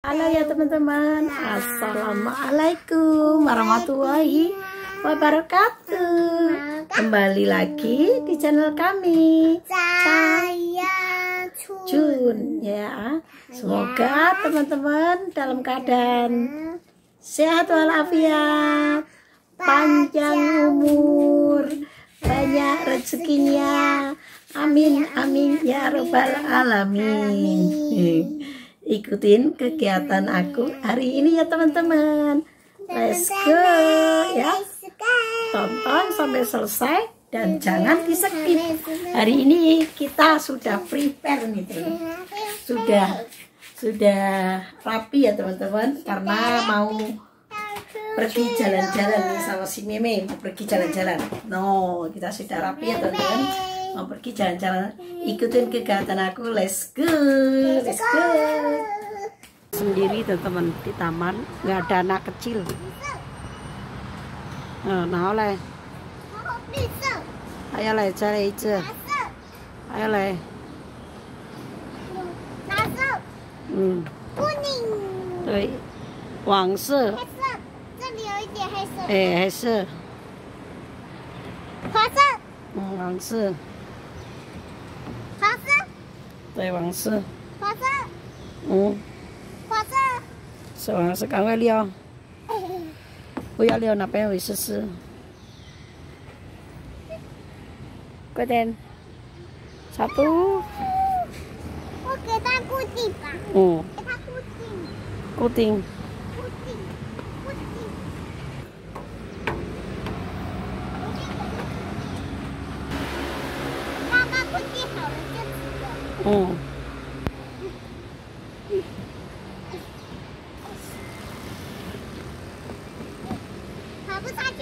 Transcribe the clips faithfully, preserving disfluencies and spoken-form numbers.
Halo ya teman-teman, assalamualaikum warahmatullahi wabarakatuh. Kembali lagi di channel kami, Saya Jun ya. Semoga teman-teman dalam keadaan sehat walafiat, panjang umur, banyak rezekinya. Amin amin ya robbal alamin. Ikutin kegiatan aku hari ini ya teman-teman. Let's go ya. Tonton sampai selesai dan jangan di skip. Hari ini kita sudah prepare nih teman. Sudah sudah rapi ya teman-teman, karena mau pergi jalan-jalan nih sama si Meme, mau pergi jalan-jalan. No, kita sudah rapi ya teman-teman, mau pergi jalan-jalan. Ikutin kegiatan aku, let's go, let's go. Sendiri teman-teman di taman, nggak ada anak kecil. Nah, nah oleh, ayo lah, cari aja, ayo lah. Hmm. 布宁， 对，黄色， 黑色，这里有一点黑色， 哎，黑色， 黄色， 嗯，黄色， 黄色， 对，黄色， 黄色， 嗯， 黄色。 是黄色，赶快撩，不要撩那边会湿湿，快点，satu， 我给它固定吧， 嗯， 给它固定， 固定， 固定，固定。刚刚固定好了就直了。 嗯， 爬不上去。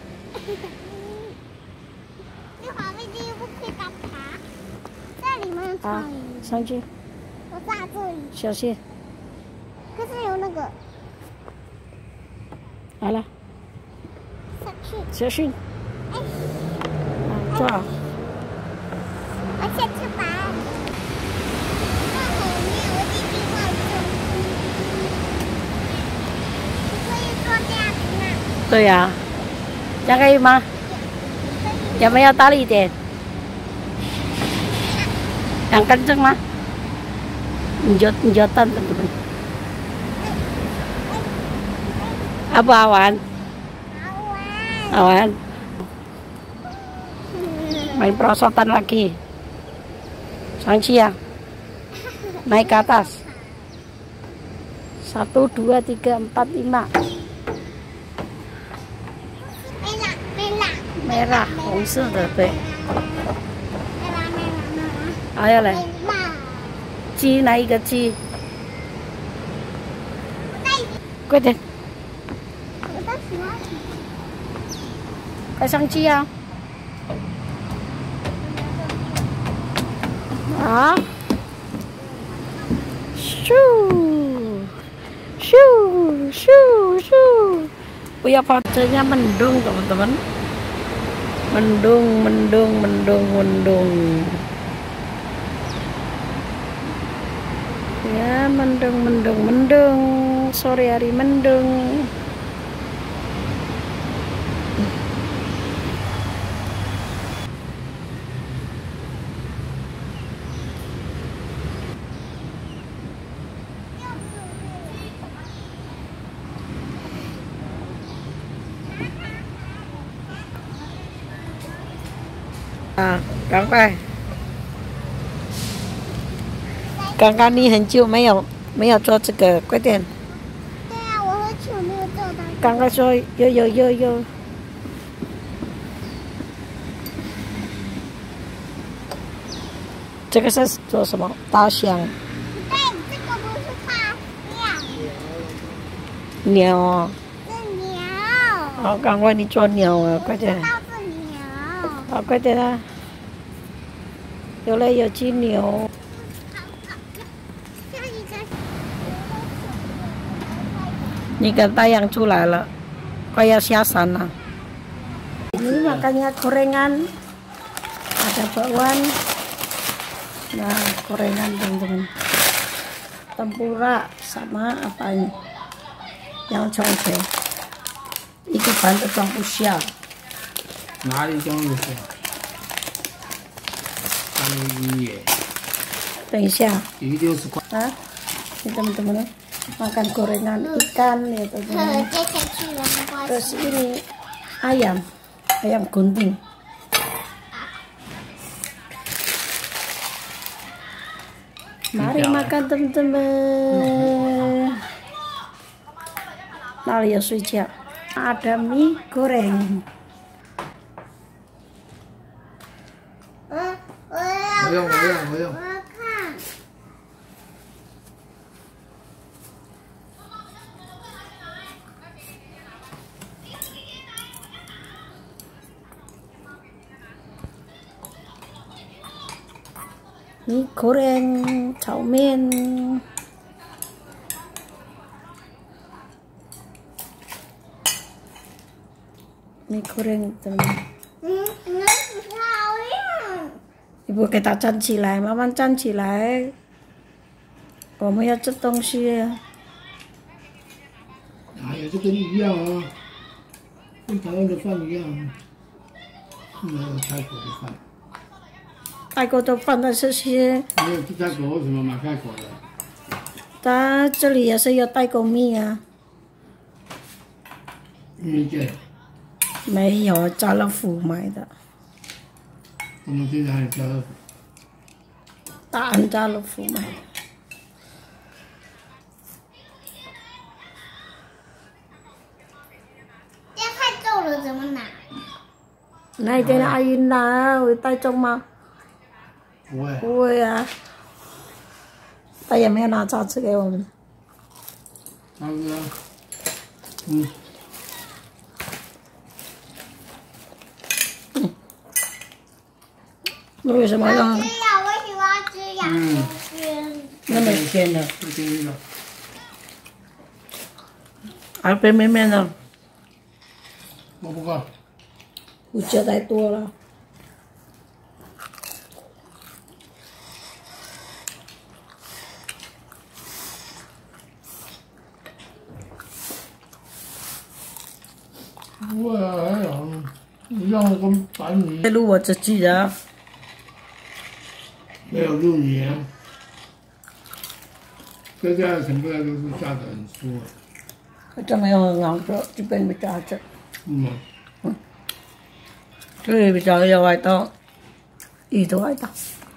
这滑飞机不可以打爬，这里面好苍蝇，， 上去， 我在这里， 小心， 可是有那个好了， 上去， 小心， 哎， 啊，坐好， 而且翅膀。那后面我弟弟忘了，你可以坐这样子吗？ 对呀、这样可以吗？要不要大力一点？yang kenceng mah, njot njotan teman-teman. Apa awan? 好玩。 Awan. Main perosotan lagi. Sangsi ya. Naik ke atas. Satu, dua, tiga, empat, lima. 没啦，没啦。 Merah, 红色的对。 没啦，没啦，没啦。 Ayo lah. 没啦。 鸡哪一个鸡？ 我在， 快点， 我在喜欢。 快上去啊！啊！咻咻咻咻！不要怕，这nya mendung teman-teman. Mendung, mendung, mendung, mendung. Ya, mendung, mendung, mendung. Sore hari mendung. À, 赶快！刚刚你很久没有没有做这个，快点！ 对啊，我很久没有做到。 刚刚说有有有有，这个是做什么？大象、 对，这个不是大象， 鸟啊！ 是鸟。 好，赶快你做鸟啊，快点！ 倒是鸟。 好，快点啊！有了，有只牛。 下一个。 你看太阳出来了，快要下山了。Ini makannya gorengan, ada bakwan, nah gorengan teman-teman. tempura sama apa ini? Yang congce. Itu bahan tepung usia. 哪里装的是？三一耶， 等一下一个六十块。 ah, ini teman-teman makan gorengan ikan ya teman-teman. 接下去了，没关 Terus 系。 ini ayam, ayam gunting. Mari makan teman-teman. Nah, ya sudah. Ada mie goreng. 嗯，我要我要，我要，我要。 我要看。 Mie goreng, caomin. Mie goreng teman. 嗯，那不漂亮。 Ibu kita 站起来，慢慢站起来。我们要吃东西啊。 哪有，这跟一样啊，跟台湾的饭一样啊。没有泰国的饭， 泰国的饭的这些， 没有去泰国为什么买泰国的？ 它这里也是有泰国米啊。 玉米没有，家乐福买的， 我们去哪里家乐福？ 大安家乐福买的。 这太重了，怎么拿？ Này cái này ai là tay trong mà 不会， vui à. Tay em nghe nào cho吃给我们。 那个，嗯， 那为什么好让吃呀！我喜欢吃洋葱圈。 那么鲜呢？ 这第一个， 还被妹妹呢？ 我不够。 我觉得太多了。 不会啊，还有，一样跟白米在录我自己的。 没有入米啊。这家的全部都是炸的很酥啊。 这没有很好吃，这边没炸子。 嗯。 这里比较有味道，鱼的味道。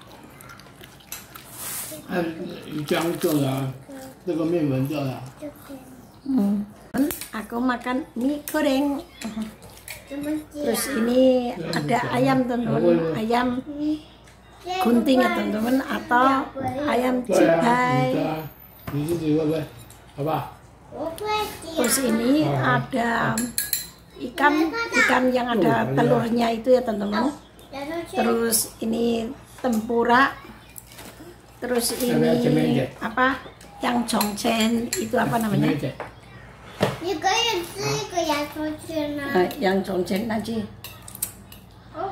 按鱼浆做的啊，这个面粉做的啊。 Hmm. Aku makan mie goreng. 怎么 Terus 讲？ ini ada ayam teman-teman, ayam gunting ya teman-teman atau ayam 对啊，你 cipai. 的啊，你自己会不会？好不好？ 我会 Terus 讲。 ini ada ikan ikan yang ada telurnya itu ya teman-teman. 然后去 Terus ini tempura. Terus ini apa? Yang congcen itu apa 前 namanya? 面一点。 你可以吃一个洋葱圈呢。 Eh, yang congcen nanti 哦，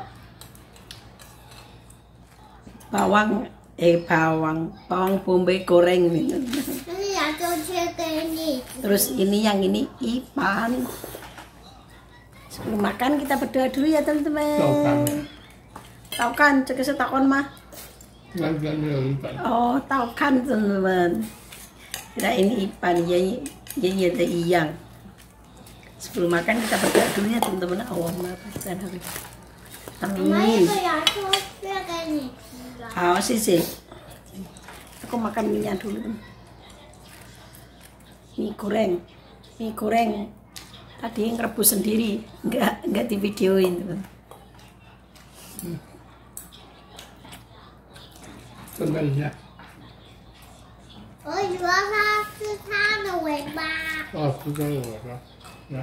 bawang eh bawang bawang bombay goreng nih. 这是洋葱圈给你。 Terus ini yang ini ipan. Sebelum makan kita berdoa dulu ya teman-teman. Tahu kan? Tahu kan? Cek setakon mah. 那边没有一本。 Oh tahu kan teman-teman. Kira ini ipan ya ya ya ada iyang. Sebelum makan kita berdoa dulu ya teman-teman. Allahumma barik lana. 我买一 Amin. 个洋葱圈给你吃了。 Hao sih sih. Aku makan mie dulu. Mie goreng. Mie goreng. Tadi ngerebus sendiri, enggak enggak di videoin teman. 分分一下。 我以为它是它的尾巴。 哦，是这个尾巴，来。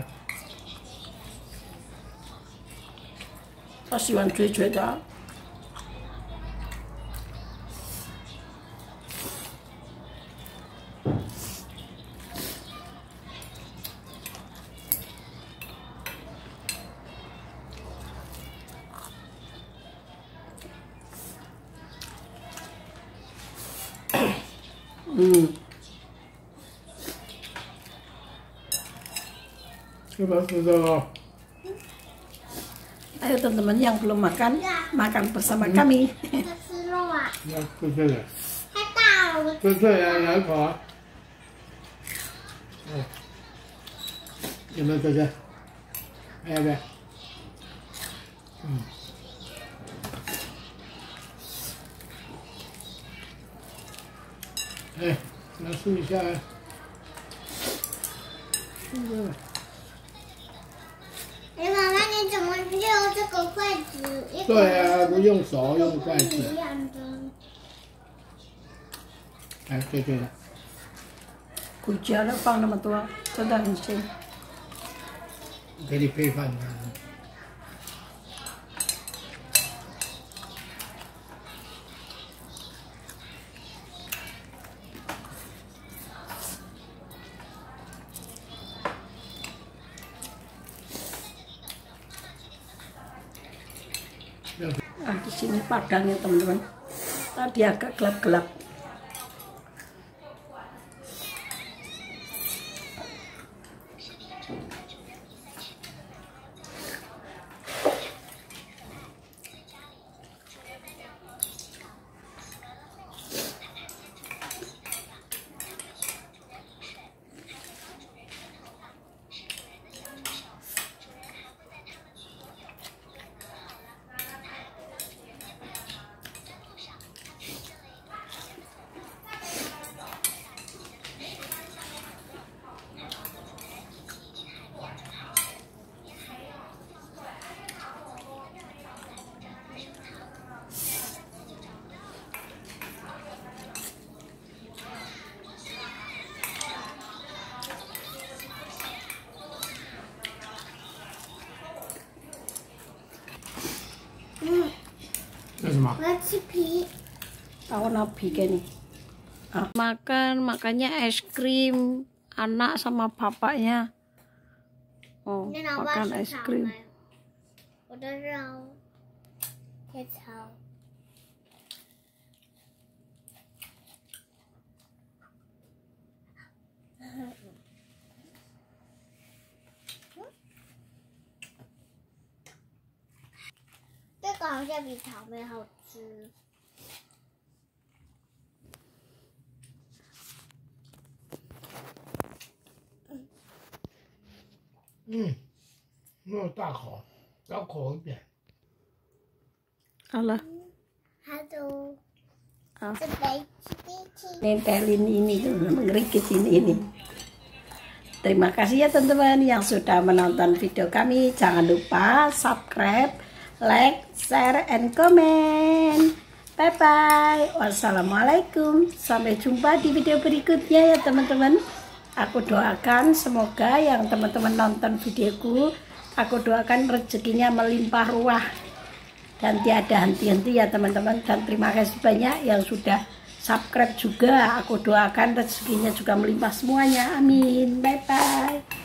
他喜欢脆脆的。嗯， 这把吃的了。 Ayo teman-teman yang belum makan, makan bersama kami. 它吃肉啊， 那就这个， 太大了， 就这样两口啊。嗯，有没有这些？还要不要？嗯。哎，来试一下啊。这个。 哎，妈妈，你怎么用这个筷子？一个对啊，不用手，用筷不一子。 样的。 哎，对对了。 胡椒了放那么多，真的很香。 给你配饭的。 Ah, di sini padang ya teman-teman. Tadi agak gelap-gelap. Hmm, 这是什么？ 我要吃皮。 Tahu nabi gini. Ah, makan, makannya es krim anak sama bapaknya. Oh, 那老爸 makan 吃 es 草 krim. 莓，我的肉，切草。这个好像比草莓好吃。 嗯，没有大口，小口一点。 Alah, Halo. Ah. Sebaik cici. nempelin ini tuh, mengerikis ini ini. Terima kasih ya teman-teman yang sudah menonton video kami. Jangan lupa subscribe, like, share, and comment. Bye bye. Wassalamualaikum. Sampai jumpa di video berikutnya ya teman-teman. Aku doakan semoga yang teman-teman nonton videoku, aku doakan rezekinya melimpah ruah dan tiada henti-henti ya teman-teman. Dan terima kasih banyak yang sudah subscribe juga. Aku doakan rezekinya juga melimpah semuanya. Amin. Bye bye.